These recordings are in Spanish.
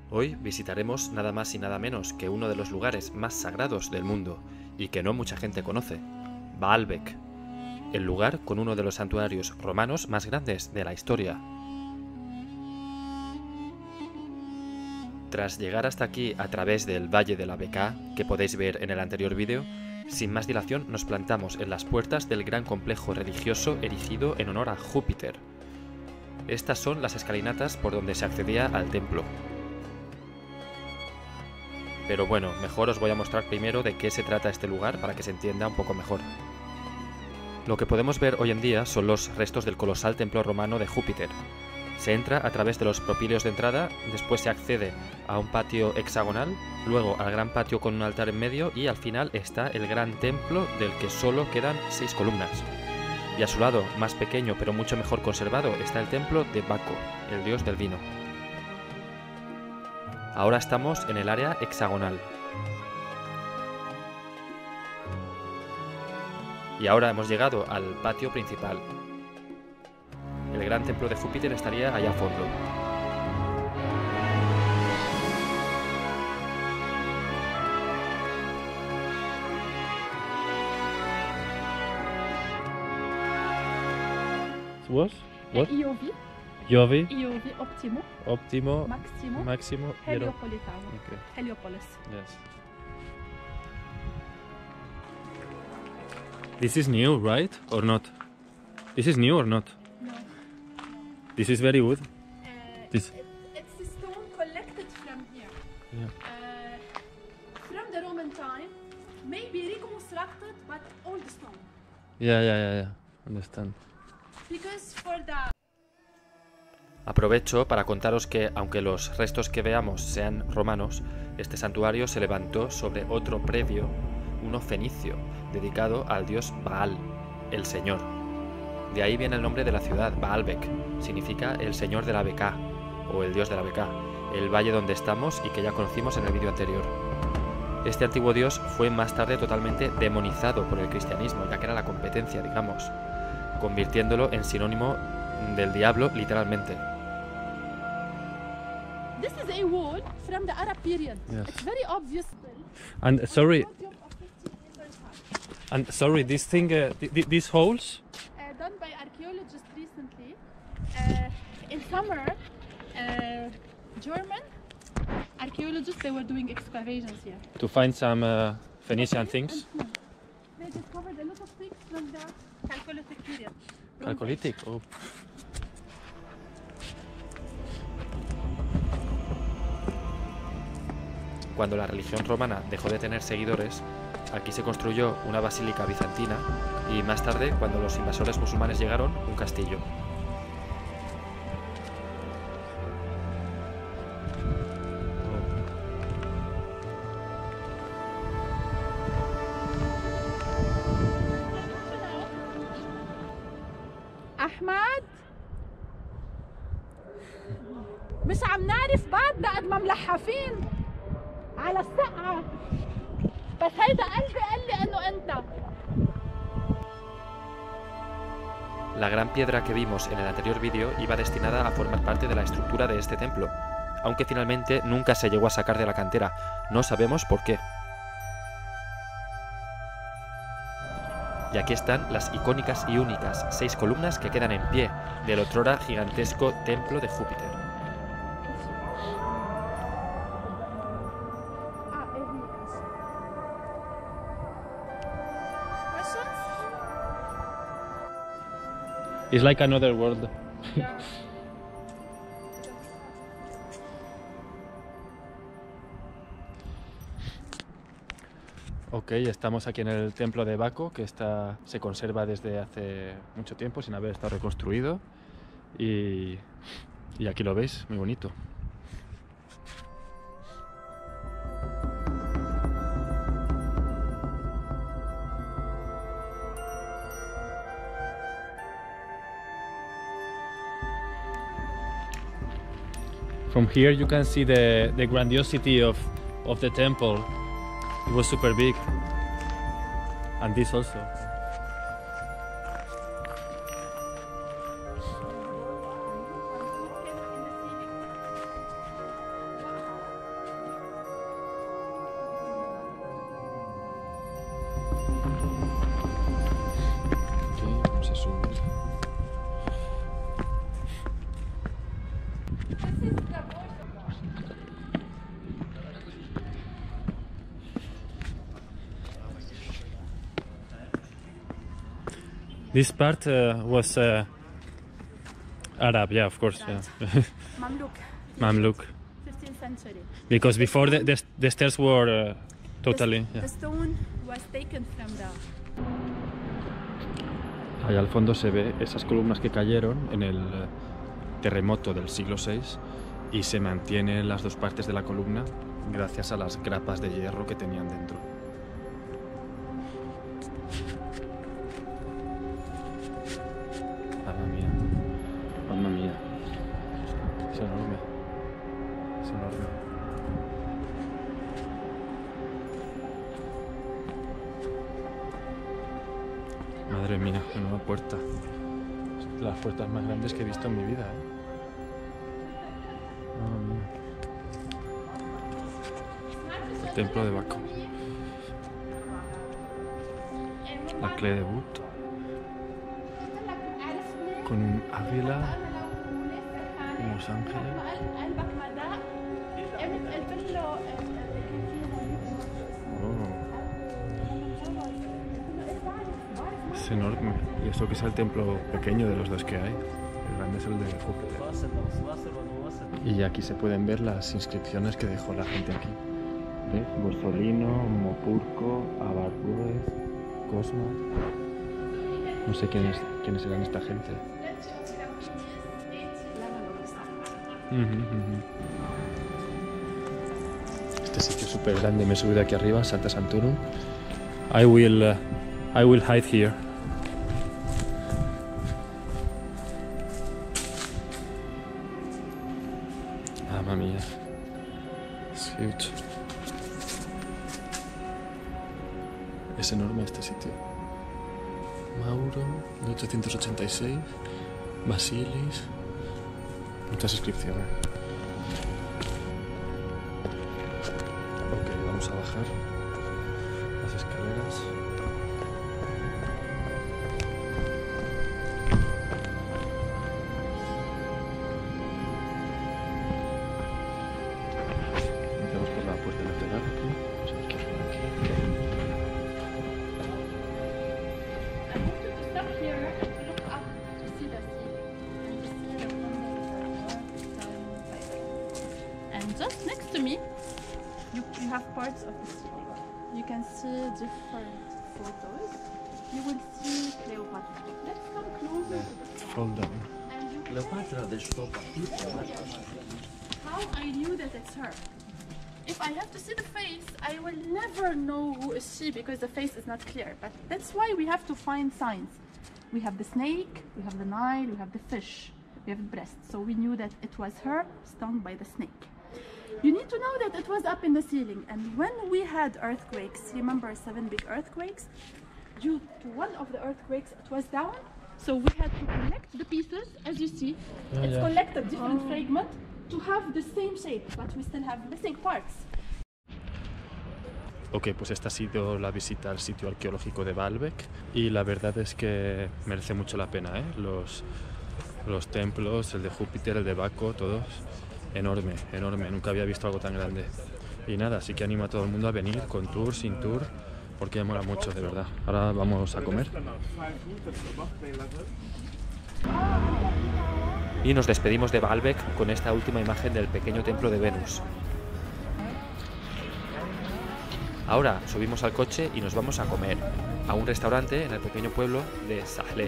Hoy visitaremos nada más y nada menos que uno de los lugares más sagrados del mundo y que no mucha gente conoce, Baalbek, el lugar con uno de los santuarios romanos más grandes de la historia. Tras llegar hasta aquí a través del Valle de la Bekaa, que podéis ver en el anterior vídeo, sin más dilación nos plantamos en las puertas del gran complejo religioso erigido en honor a Júpiter. Estas son las escalinatas por donde se accedía al templo. Pero bueno, mejor os voy a mostrar primero de qué se trata este lugar para que se entienda un poco mejor. Lo que podemos ver hoy en día son los restos del colosal templo romano de Júpiter. Se entra a través de los propíleos de entrada, después se accede a un patio hexagonal, luego al gran patio con un altar en medio y al final está el gran templo del que solo quedan 6 columnas. Y a su lado, más pequeño pero mucho mejor conservado, está el templo de Baco, el dios del vino. Ahora estamos en el área hexagonal. Y ahora hemos llegado al patio principal. El gran templo de Júpiter estaría allá a fondo. What? Iovi, Jovi, Iovi, Optimo, Optimo, Maximo, Maximo, Heliopolitano, Okay. Heliopolis. Yes. This is new, right? Or not? This is new or not? No. This is very good. This. It's the stone collected from here. Yeah. From the Roman time, maybe reconstructed, but old stone. Yeah. Understand. Because for the Aprovecho para contaros que, aunque los restos que veamos sean romanos, este santuario se levantó sobre otro predio, uno fenicio, dedicado al dios Baal, el Señor. De ahí viene el nombre de la ciudad, Baalbek, significa el Señor de la Bekaa, o el dios de la Bekaa, el valle donde estamos y que ya conocimos en el vídeo anterior. Este antiguo dios fue más tarde totalmente demonizado por el cristianismo, ya que era la competencia, digamos, convirtiéndolo en sinónimo del diablo literalmente. this is a wall from the Arab period. Yes. It's very obvious. And sorry, this thing, these holes. Done by archaeologists recently. In summer, German archaeologists, they were doing excavations here. To find some Phoenician things. They discovered a lot of things from the Chalcolithic period. Chalcolithic. Oh. Cuando la religión romana dejó de tener seguidores, aquí se construyó una basílica bizantina y más tarde, cuando los invasores musulmanes llegaron, un castillo. أحمد مش عم نعرف بعدنا قد ما ملحفين على السقعة، بس هيدا قلبي قال لي إنه أنت. La gran piedra que vimos en el anterior vídeo iba destinada a formar parte de la estructura de este templo, aunque finalmente nunca se llegó a sacar de la cantera. No sabemos por qué. Y aquí están las icónicas y únicas 6 columnas que quedan en pie del otrora gigantesco templo de Júpiter. It's like another world. Ok, estamos aquí en el templo de Baco, que se conserva desde hace mucho tiempo sin haber estado reconstruido. Y aquí lo veis, muy bonito. From here you can see the grandiosity of the temple. It was super big. And this also. This part was Arab, yeah, of course. Yeah. Mamluk. Mamluk. 15th century. Because before the stairs were totally. The stone was taken from the. Ahí al fondo se ve esas columnas que cayeron en el terremoto del siglo VI y se mantienen las dos partes de la columna gracias a las grapas de hierro que tenían dentro. Mamma mía, mamma mía, es enorme, es enorme. Madre mía, una puerta. Es de las puertas más grandes que he visto en mi vida, ¿eh? Madre mía. El templo de Baco. La clé de But. Con un águila. Unos ángeles. Es enorme. Y esto que es el templo pequeño de los dos que hay. El grande es el de Júpiter. Y aquí se pueden ver las inscripciones que dejó la gente aquí. ¿Ves? Borsolino, Mopurco, Abarruez, Cosma. No sé quiénes eran esta gente. Este sitio es súper grande. Me he subido aquí arriba, Santa Santorum. I will hide here. Mamma mía. Es huge. Es enorme este sitio. Mauro, 1886. Basilis. Muchas inscripciones. Ok, vamos a bajar las escaleras. Entramos por la puerta lateral aquí. Vamos a ver qué hay por aquí. I want you to stop here and to look up to see the sea and to see the thunder. And just next to me, you have parts of the ceiling. You can see different photos. You will see Cleopatra. Let's come closer to the front. Fall down. And you can Cleopatra deixou how I knew that it's her. If I have to see the face, I will never know who is she because the face is not clear. But that's why we have to find signs. We have the snake, we have the Nile, we have the fish, we have the breast. So we knew that it was her stung by the snake. You need to know that it was up in the ceiling. And when we had earthquakes, remember 7 big earthquakes? Due to one of the earthquakes, it was down. So we had to collect the pieces, as you see. It's collected different fragments to have the same shape, but we still have missing parts. Ok, pues esta ha sido la visita al sitio arqueológico de Baalbek y la verdad es que merece mucho la pena, ¿eh? Los templos, el de Júpiter, el de Baco, todos enorme, enorme. Nunca había visto algo tan grande. Y nada, así que animo a todo el mundo a venir con tour, sin tour, porque mola mucho, de verdad. Ahora vamos a comer. Y nos despedimos de Baalbek con esta última imagen del pequeño templo de Venus. Ahora subimos al coche y nos vamos a comer a un restaurante en el pequeño pueblo de Sahle.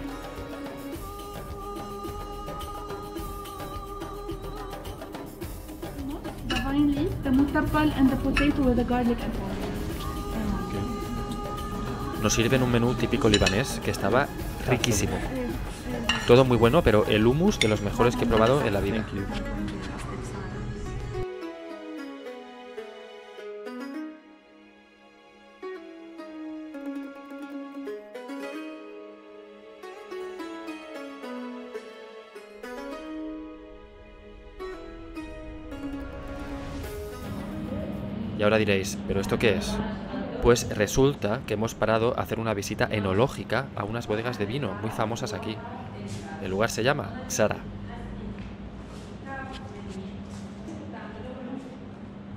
The vine leaf, the mutabbal and the potato with the garlic and oil. Nos sirven un menú típico libanés que estaba riquísimo. Todo muy bueno, pero el hummus de los mejores que he probado en la vida. Y ahora diréis, ¿pero esto qué es? Pues resulta que hemos parado a hacer una visita enológica a unas bodegas de vino muy famosas aquí. El lugar se llama Sara.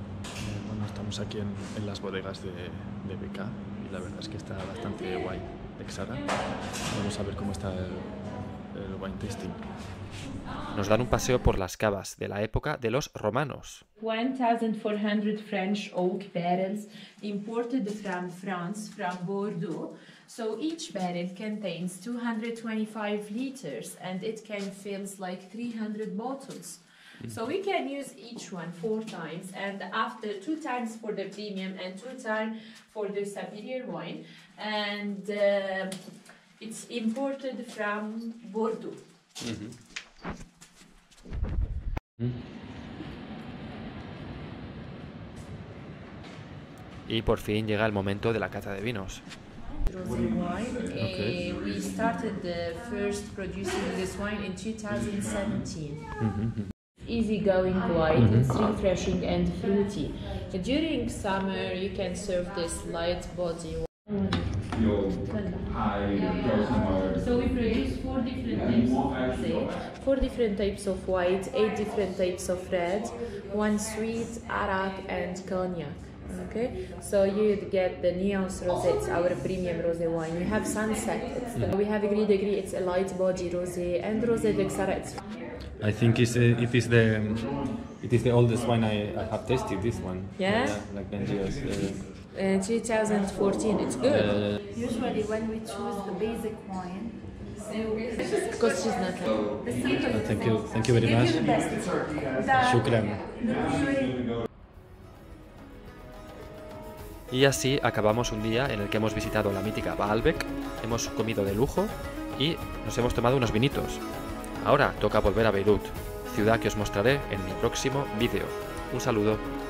Bueno, estamos aquí en las bodegas de BK y la verdad es que está bastante guay. Exara. Vamos a ver cómo está el wine tasting. Nos dan un paseo por las cavas de la época de los romanos. 1,400 French oak barrels imported from France, from Bordeaux. So each barrel contains 225 liters and it can fill like 300 bottles. So we can use each one 4 times, and after 2 times for the premium and 2 times for the superior wine. And it's imported from Bordeaux. Y por fin llega el momento de la cata de vinos. Rosé wine. We started the first producing this wine in 2017. Easygoing wine, it's refreshing and fruity. During summer, you can serve this light body wine. So we produce 4 different types of rosé, 4 different types of white, 8 different types of red, 1 sweet, arak, and cognac. Okay, so you get the Nuance Rosé, it's our premium rosé wine. We have Sunset, we have Gris de Gris, it's a light body rosé, and Rosé de Xara, it's I think it is the oldest wine I have tasted. This one. Yeah? Like 10 years. 2014, it's good. Usually when we choose the basic wine, Because she's not like Thank you very much. Shukran. Y así acabamos un día en el que hemos visitado la mítica Baalbek, hemos comido de lujo y nos hemos tomado unos vinitos. Ahora toca volver a Beirut, ciudad que os mostraré en mi próximo vídeo. Un saludo.